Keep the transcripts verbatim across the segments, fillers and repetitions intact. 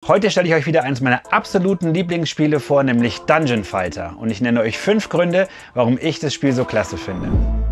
Heute stelle ich euch wieder eines meiner absoluten Lieblingsspiele vor, nämlich Dungeon Fighter. Und ich nenne euch fünf Gründe, warum ich das Spiel so klasse finde.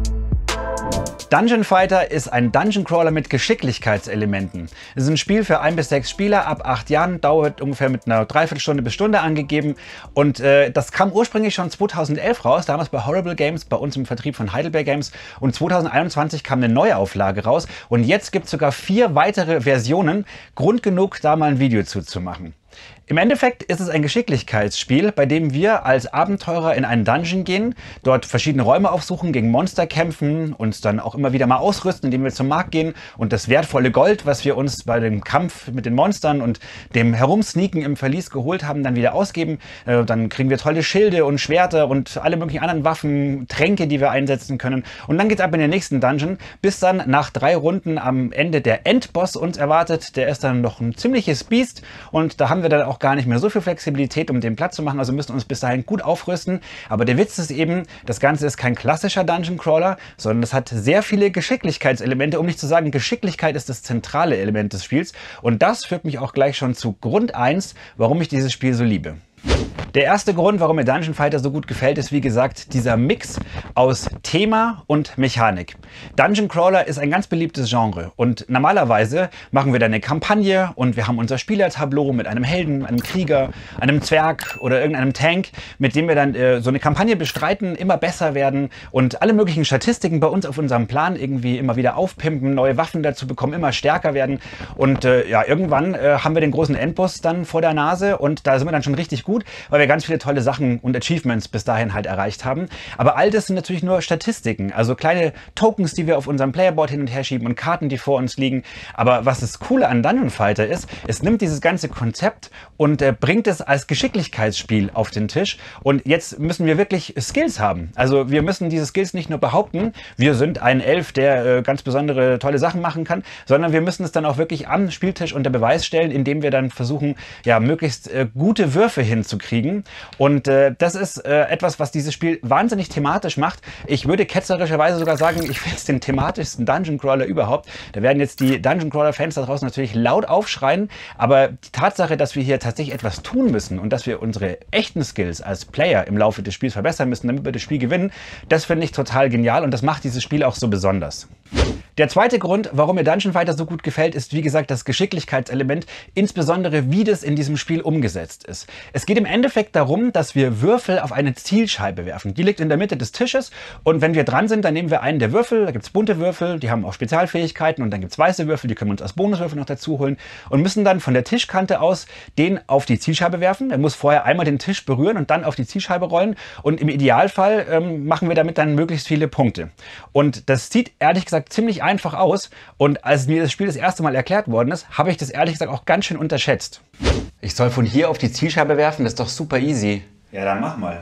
Dungeon Fighter ist ein Dungeon Crawler mit Geschicklichkeitselementen. Es ist ein Spiel für ein bis sechs Spieler ab acht Jahren, dauert ungefähr mit einer Dreiviertelstunde bis Stunde angegeben. Und äh, das kam ursprünglich schon zweitausendelf raus, damals bei Horrible Games, bei uns im Vertrieb von Heidelberg Games. Und zweitausendeinundzwanzig kam eine Neuauflage raus. Und jetzt gibt es sogar vier weitere Versionen. Grund genug, da mal ein Video zuzumachen. Im Endeffekt ist es ein Geschicklichkeitsspiel, bei dem wir als Abenteurer in einen Dungeon gehen, dort verschiedene Räume aufsuchen, gegen Monster kämpfen, uns dann auch immer wieder mal ausrüsten, indem wir zum Markt gehen und das wertvolle Gold, was wir uns bei dem Kampf mit den Monstern und dem Herumsneaken im Verlies geholt haben, dann wieder ausgeben. Äh, dann kriegen wir tolle Schilde und Schwerter und alle möglichen anderen Waffen, Tränke, die wir einsetzen können. Und dann geht's ab in den nächsten Dungeon, bis dann nach drei Runden am Ende der Endboss uns erwartet. Der ist dann noch ein ziemliches Biest und da haben wir dann auch gar nicht mehr so viel Flexibilität, um den Platz zu machen, also müssen uns bis dahin gut aufrüsten. Aber der Witz ist eben, das Ganze ist kein klassischer Dungeon Crawler, sondern es hat sehr viele Geschicklichkeitselemente, um nicht zu sagen, Geschicklichkeit ist das zentrale Element des Spiels. Und das führt mich auch gleich schon zu Grund eins, warum ich dieses Spiel so liebe. Der erste Grund, warum mir Dungeon Fighter so gut gefällt, ist wie gesagt dieser Mix aus Thema und Mechanik. Dungeon Crawler ist ein ganz beliebtes Genre und normalerweise machen wir da eine Kampagne und wir haben unser Spielertableau mit einem Helden, einem Krieger, einem Zwerg oder irgendeinem Tank, mit dem wir dann äh, so eine Kampagne bestreiten, immer besser werden und alle möglichen Statistiken bei uns auf unserem Plan irgendwie immer wieder aufpimpen, neue Waffen dazu bekommen, immer stärker werden und äh, ja, irgendwann äh, haben wir den großen Endboss dann vor der Nase und da sind wir dann schon richtig gut, weil wir ganz viele tolle Sachen und Achievements bis dahin halt erreicht haben. Aber all das sind natürlich nur Statistiken, also kleine Tokens, die wir auf unserem Playerboard hin und her schieben und Karten, die vor uns liegen. Aber was das Coole an Dungeon Fighter ist, es nimmt dieses ganze Konzept und äh, bringt es als Geschicklichkeitsspiel auf den Tisch. Und jetzt müssen wir wirklich Skills haben. Also wir müssen diese Skills nicht nur behaupten, wir sind ein Elf, der äh, ganz besondere tolle Sachen machen kann, sondern wir müssen es dann auch wirklich am Spieltisch unter Beweis stellen, indem wir dann versuchen, ja, möglichst äh, gute Würfe hinzukriegen. Und äh, das ist äh, etwas, was dieses Spiel wahnsinnig thematisch macht. Ich würde ketzerischerweise sogar sagen, ich finde es den thematischsten Dungeon Crawler überhaupt. Da werden jetzt die Dungeon Crawler Fans da draußen natürlich laut aufschreien, aber die Tatsache, dass wir hier tatsächlich etwas tun müssen und dass wir unsere echten Skills als Player im Laufe des Spiels verbessern müssen, damit wir das Spiel gewinnen, das finde ich total genial und das macht dieses Spiel auch so besonders. Der zweite Grund, warum mir Dungeon Fighter so gut gefällt, ist wie gesagt das Geschicklichkeitselement, insbesondere wie das in diesem Spiel umgesetzt ist. Es geht im Endeffekt darum, dass wir Würfel auf eine Zielscheibe werfen. Die liegt in der Mitte des Tisches und wenn wir dran sind, dann nehmen wir einen der Würfel, da gibt es bunte Würfel, die haben auch Spezialfähigkeiten und dann gibt es weiße Würfel, die können wir uns als Bonuswürfel noch dazu holen und müssen dann von der Tischkante aus den auf die Zielscheibe werfen. Er muss vorher einmal den Tisch berühren und dann auf die Zielscheibe rollen und im Idealfall ähm, machen wir damit dann möglichst viele Punkte. Und das sieht ehrlich gesagt ziemlich einfach aus und als mir das Spiel das erste Mal erklärt worden ist, habe ich das ehrlich gesagt auch ganz schön unterschätzt. Ich soll von hier auf die Zielscheibe werfen, das ist doch super easy. Ja, dann mach mal.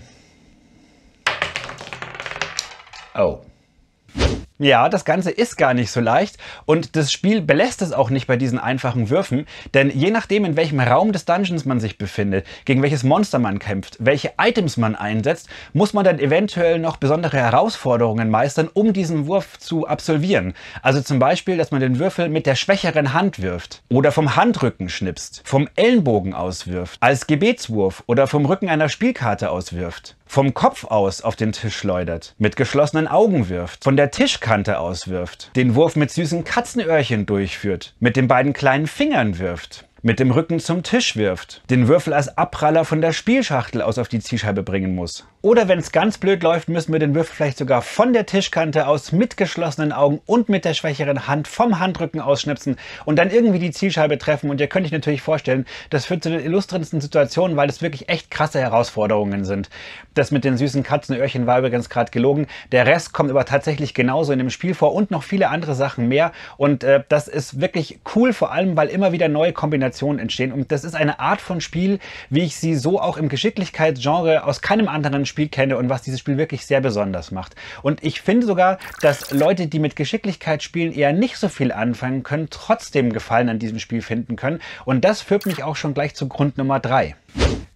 Oh. Ja, das Ganze ist gar nicht so leicht und das Spiel belässt es auch nicht bei diesen einfachen Würfen, denn je nachdem, in welchem Raum des Dungeons man sich befindet, gegen welches Monster man kämpft, welche Items man einsetzt, muss man dann eventuell noch besondere Herausforderungen meistern, um diesen Wurf zu absolvieren. Also zum Beispiel, dass man den Würfel mit der schwächeren Hand wirft oder vom Handrücken schnipst, vom Ellenbogen auswirft, als Gebetswurf oder vom Rücken einer Spielkarte auswirft, vom Kopf aus auf den Tisch schleudert, mit geschlossenen Augen wirft, von der Tischkante aus wirft, den Wurf mit süßen Katzenöhrchen durchführt, mit den beiden kleinen Fingern wirft, mit dem Rücken zum Tisch wirft, den Würfel als Abpraller von der Spielschachtel aus auf die Zielscheibe bringen muss. Oder wenn es ganz blöd läuft, müssen wir den Würfel vielleicht sogar von der Tischkante aus mit geschlossenen Augen und mit der schwächeren Hand vom Handrücken ausschnipsen und dann irgendwie die Zielscheibe treffen. Und ihr könnt euch natürlich vorstellen, das führt zu den illustrensten Situationen, weil das wirklich echt krasse Herausforderungen sind. Das mit den süßen Katzenöhrchen war übrigens gerade gelogen. Der Rest kommt aber tatsächlich genauso in dem Spiel vor und noch viele andere Sachen mehr. Und äh, das ist wirklich cool, vor allem, weil immer wieder neue Kombinationen entstehen. Und das ist eine Art von Spiel, wie ich sie so auch im Geschicklichkeitsgenre aus keinem anderen Spiel kenne und was dieses Spiel wirklich sehr besonders macht. Und ich finde sogar, dass Leute, die mit Geschicklichkeit spielen, eher nicht so viel anfangen können, trotzdem Gefallen an diesem Spiel finden können. Und das führt mich auch schon gleich zu Grund Nummer drei.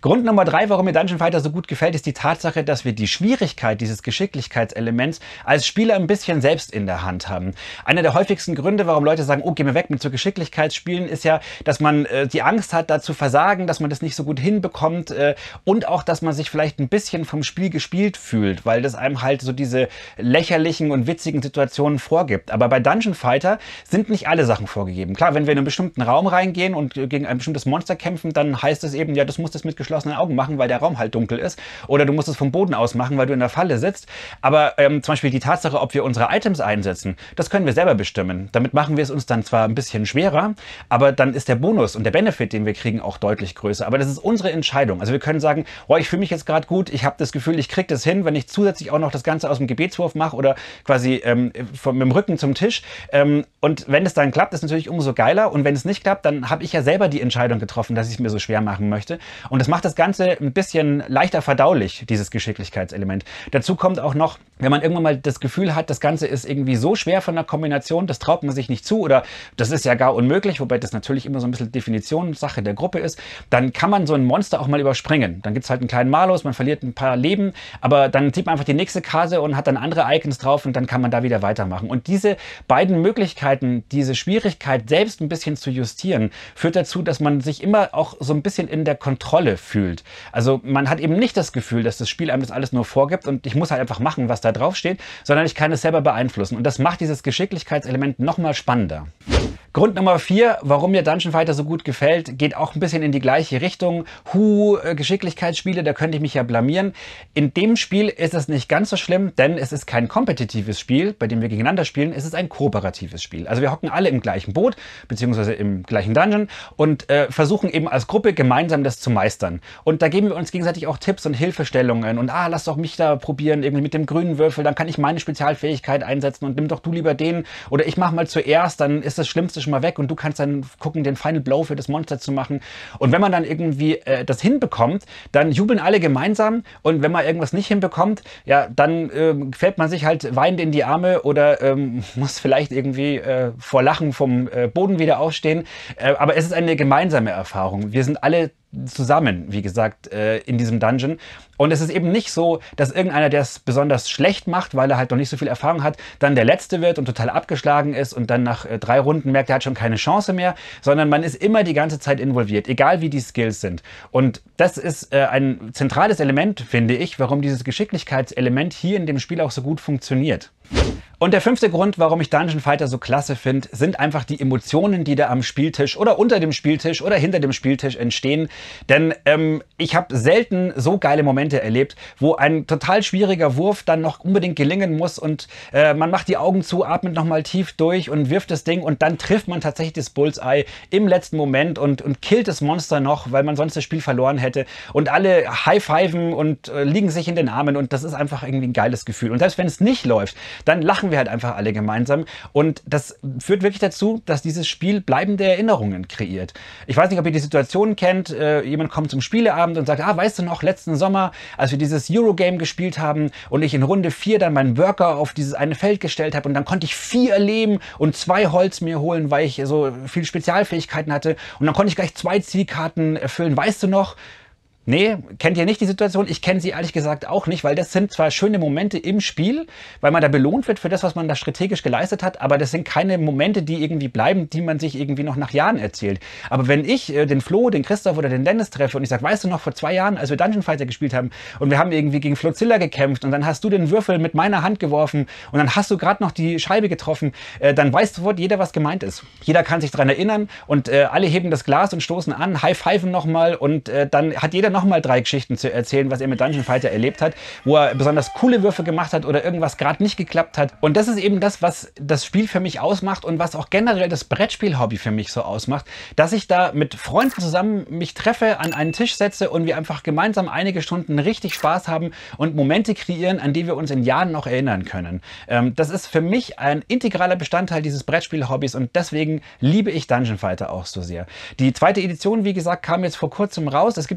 Grund Nummer drei, warum mir Dungeon Fighter so gut gefällt, ist die Tatsache, dass wir die Schwierigkeit dieses Geschicklichkeitselements als Spieler ein bisschen selbst in der Hand haben. Einer der häufigsten Gründe, warum Leute sagen, oh, geh mir weg mit so Geschicklichkeitsspielen, ist ja, dass man äh, die Angst hat, da zu versagen, dass man das nicht so gut hinbekommt äh, und auch, dass man sich vielleicht ein bisschen vom Spiel gespielt fühlt, weil das einem halt so diese lächerlichen und witzigen Situationen vorgibt. Aber bei Dungeon Fighter sind nicht alle Sachen vorgegeben. Klar, wenn wir in einen bestimmten Raum reingehen und gegen ein bestimmtes Monster kämpfen, dann heißt es eben, ja, das musst du mit geschlossenen Augen machen, weil der Raum halt dunkel ist. Oder du musst es vom Boden aus machen, weil du in der Falle sitzt. Aber ähm, zum Beispiel die Tatsache, ob wir unsere Items einsetzen, das können wir selber bestimmen. Damit machen wir es uns dann zwar ein bisschen schwerer, aber dann ist der Bonus und der Benefit, den wir kriegen, auch deutlich größer. Aber das ist unsere Entscheidung. Also wir können sagen, oh, ich fühle mich jetzt gerade gut, ich habe das Gefühl, ich kriege das hin, wenn ich zusätzlich auch noch das Ganze aus dem Gebetswurf mache oder quasi ähm, vom, mit dem Rücken zum Tisch. Ähm, und wenn es dann klappt, ist natürlich umso geiler. Und wenn es nicht klappt, dann habe ich ja selber die Entscheidung getroffen, dass ich es mir so schwer machen möchte. Und das macht das Ganze ein bisschen leichter verdaulich, dieses Geschicklichkeitselement. Dazu kommt auch noch, wenn man irgendwann mal das Gefühl hat, das Ganze ist irgendwie so schwer von der Kombination, das traut man sich nicht zu oder das ist ja gar unmöglich, wobei das natürlich immer so ein bisschen Definitionssache der Gruppe ist, dann kann man so ein Monster auch mal überspringen. Dann gibt es halt einen kleinen Malus, man verliert ein paar Leben, aber dann zieht man einfach die nächste Karte und hat dann andere Icons drauf und dann kann man da wieder weitermachen. Und diese beiden Möglichkeiten, diese Schwierigkeit selbst ein bisschen zu justieren, führt dazu, dass man sich immer auch so ein bisschen in der Kontrolle fühlt. Also man hat eben nicht das Gefühl, dass das Spiel einem das alles nur vorgibt und ich muss halt einfach machen, was da drauf steht, sondern ich kann es selber beeinflussen. Und das macht dieses Geschicklichkeitselement noch mal spannender. Grund Nummer vier, warum mir Dungeon Fighter so gut gefällt, geht auch ein bisschen in die gleiche Richtung. Hu, Geschicklichkeitsspiele, da könnte ich mich ja blamieren. In dem Spiel ist es nicht ganz so schlimm, denn es ist kein kompetitives Spiel, bei dem wir gegeneinander spielen, es ist ein kooperatives Spiel. Also wir hocken alle im gleichen Boot, beziehungsweise im gleichen Dungeon und äh, versuchen eben als Gruppe gemeinsam das zu meistern. Und da geben wir uns gegenseitig auch Tipps und Hilfestellungen und ah, lass doch mich da probieren, irgendwie mit dem grünen Würfel, dann kann ich meine Spezialfähigkeit einsetzen und nimm doch du lieber den. Oder ich mach mal zuerst, dann ist das Schlimmste schon mal weg und du kannst dann gucken, den Final Blow für das Monster zu machen. Und wenn man dann irgendwie äh, das hinbekommt, dann jubeln alle gemeinsam und wenn man irgendwas nicht hinbekommt, ja, dann äh, fällt man sich halt weinend in die Arme oder ähm, muss vielleicht irgendwie äh, vor Lachen vom äh, Boden wieder aufstehen. Äh, aber es ist eine gemeinsame Erfahrung. Wir sind alle zusammen, wie gesagt, äh, in diesem Dungeon. Und es ist eben nicht so, dass irgendeiner, der es besonders schlecht macht, weil er halt noch nicht so viel Erfahrung hat, dann der Letzte wird und total abgeschlagen ist und dann nach äh, drei Runden merkt, er hat schon keine Chance mehr, sondern man ist immer die ganze Zeit involviert, egal wie die Skills sind. Und das ist äh, ein zentrales Element, finde ich, warum dieses Geschicklichkeitselement hier in dem Spiel auch so gut funktioniert. Und der fünfte Grund, warum ich Dungeon Fighter so klasse finde, sind einfach die Emotionen, die da am Spieltisch oder unter dem Spieltisch oder hinter dem Spieltisch entstehen. Denn ähm, ich habe selten so geile Momente erlebt, wo ein total schwieriger Wurf dann noch unbedingt gelingen muss und äh, man macht die Augen zu, atmet nochmal tief durch und wirft das Ding und dann trifft man tatsächlich das Bullseye im letzten Moment und, und killt das Monster noch, weil man sonst das Spiel verloren hätte. Und alle high-fiven und äh, liegen sich in den Armen und das ist einfach irgendwie ein geiles Gefühl. Und selbst wenn es nicht läuft, dann lachen wir halt einfach alle gemeinsam und das führt wirklich dazu, dass dieses Spiel bleibende Erinnerungen kreiert. Ich weiß nicht, ob ihr die Situation kennt, äh, jemand kommt zum Spieleabend und sagt, ah, weißt du noch, letzten Sommer, als wir dieses Eurogame gespielt haben und ich in Runde vier dann meinen Worker auf dieses eine Feld gestellt habe und dann konnte ich vier Leben und zwei Holz mir holen, weil ich so viel Spezialfähigkeiten hatte und dann konnte ich gleich zwei Zielkarten erfüllen, weißt du noch? Nee, kennt ihr nicht die Situation? Ich kenne sie ehrlich gesagt auch nicht, weil das sind zwar schöne Momente im Spiel, weil man da belohnt wird für das, was man da strategisch geleistet hat, aber das sind keine Momente, die irgendwie bleiben, die man sich irgendwie noch nach Jahren erzählt. Aber wenn ich äh, den Flo, den Christoph oder den Dennis treffe und ich sage, weißt du noch, vor zwei Jahren, als wir Dungeon Fighter gespielt haben und wir haben irgendwie gegen Flozilla gekämpft und dann hast du den Würfel mit meiner Hand geworfen und dann hast du gerade noch die Scheibe getroffen, äh, dann weiß sofort jeder, was gemeint ist. Jeder kann sich daran erinnern und äh, alle heben das Glas und stoßen an, high-fiven nochmal und äh, dann hat jeder nochmal drei Geschichten zu erzählen, was er mit Dungeon Fighter erlebt hat, wo er besonders coole Würfe gemacht hat oder irgendwas gerade nicht geklappt hat. Und das ist eben das, was das Spiel für mich ausmacht und was auch generell das Brettspiel-Hobby für mich so ausmacht, dass ich da mit Freunden zusammen mich treffe, an einen Tisch setze und wir einfach gemeinsam einige Stunden richtig Spaß haben und Momente kreieren, an die wir uns in Jahren noch erinnern können. Ähm, das ist für mich ein integraler Bestandteil dieses Brettspiel-Hobbys und deswegen liebe ich Dungeon Fighter auch so sehr. Die zweite Edition, wie gesagt, kam jetzt vor kurzem raus. Es gibt jetzt auch vier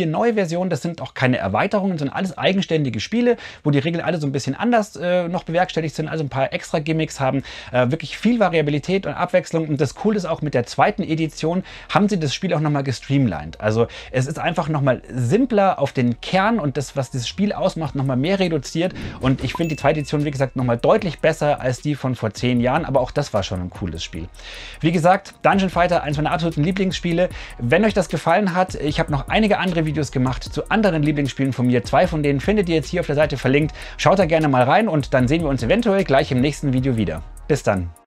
vier neue Versionen. Das sind auch keine Erweiterungen, sondern alles eigenständige Spiele, wo die Regeln alle so ein bisschen anders äh, noch bewerkstelligt sind, also ein paar extra Gimmicks haben, äh, wirklich viel Variabilität und Abwechslung. Und das Coole ist auch, mit der zweiten Edition haben sie das Spiel auch nochmal gestreamlined. Also es ist einfach nochmal simpler auf den Kern und das, was das Spiel ausmacht, nochmal mehr reduziert. Und ich finde die zweite Edition, wie gesagt, nochmal deutlich besser als die von vor zehn Jahren, aber auch das war schon ein cooles Spiel. Wie gesagt, Dungeon Fighter, eines meiner absoluten Lieblingsspiele. Wenn euch das gefallen hat, ich habe noch einige andere Videos gemacht zu anderen Lieblingsspielen von mir. Zwei von denen findet ihr jetzt hier auf der Seite verlinkt. Schaut da gerne mal rein und dann sehen wir uns eventuell gleich im nächsten Video wieder. Bis dann!